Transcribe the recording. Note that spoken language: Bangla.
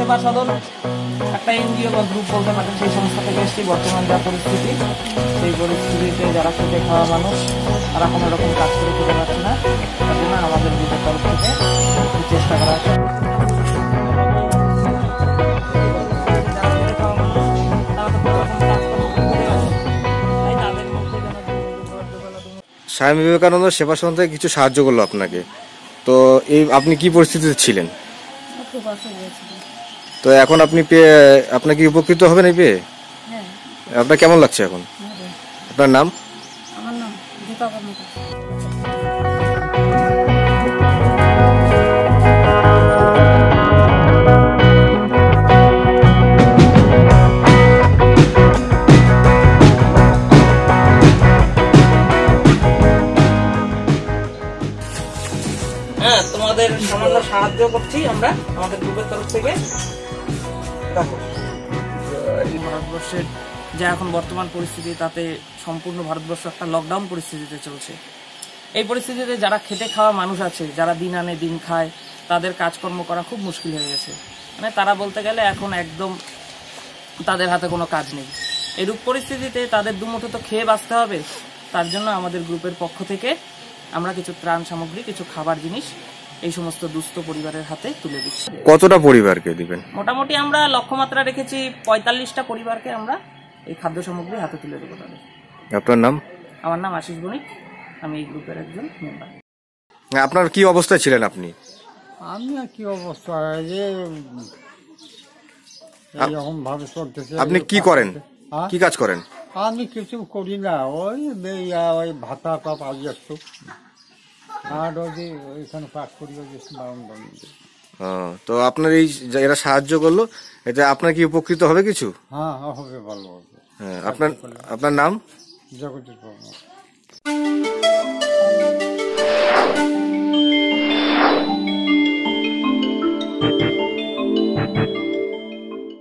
সেবা সদন একটা এনজিও বা গ্রুপ বলতে পারেন, সেই সংস্থা থেকে এসেছি। বর্তমান যা পরিস্থিতি, সেই পরিস্থিতিতে যারা খেটে খাওয়া মানুষ তারা কোনো রকম কাজ করে খেতে পারছে না, তার জন্য আমাদের গ্রুপের তরফ থেকে চেষ্টা করা হচ্ছে। স্বামী বিবেকানন্দ সেবা সদন থেকে কিছু সাহায্য করলো আপনাকে, তো এই আপনি কি পরিস্থিতিতে ছিলেন? তো এখন আপনি পেয়ে আপনার কি উপকৃত হবেন এই পেয়ে? আপনার কেমন লাগছে এখন? আপনার নাম? আমার নাম দীপা কর্মকার। হ্যাঁ, তোমাদের সামান্য সাহায্য করছি আমরা আমাদের গ্রুপের তরফ থেকে। দেখো, ভারতবর্ষের যা এখন বর্তমান পরিস্থিতি, তাতে সম্পূর্ণ ভারতবর্ষ একটা লকডাউন পরিস্থিতিতে চলছে। এই পরিস্থিতিতে যারা খেটে খাওয়া মানুষ আছে, যারা দিন আনে দিন খায়, তাদের কাজকর্ম করা খুব মুশকিল হয়ে গেছে। মানে তারা বলতে গেলে এখন একদম তাদের হাতে কোনো কাজ নেই। এরূপ পরিস্থিতিতে তাদের দুমুঠো তো খেয়ে বাঁচতে হবে। তার জন্য আমাদের গ্রুপের পক্ষ থেকে আমরা কিছু ত্রাণ সামগ্রী, কিছু খাবার জিনিস এই সমস্ত দুস্থ পরিবারের হাতে তুলে দিচ্ছি। কতটা পরিবারকে দিবেন? মোটামুটি আমরা লক্ষ্যমাত্রা রেখেছি 45টা পরিবারকে আমরা এই খাদ্য সামগ্রী হাতে তুলে দেবো তাদের। আপনার নাম? আমার নাম আশিস বণিক, আমি এই গ্রুপের একজন মেম্বার। আপনার কি অবস্থায় ছিলেন আপনি? আমি আর কি অবস্থা, যে এরকম ভাবে চলতেছে। আপনি কি করেন, কি কাজ করেন? আমি কিছু করি না, ওই ভাতা পাই একটু, আর ওই ওইখানে কাজ করি, তো আপনার এই এরা সাহায্য করলো, এটা আপনার কি উপকৃত হবে কিছু? হ্যাঁ হবে, ভালো হবে। হ্যাঁ, আপনার নাম? জগদীশ বর্মা।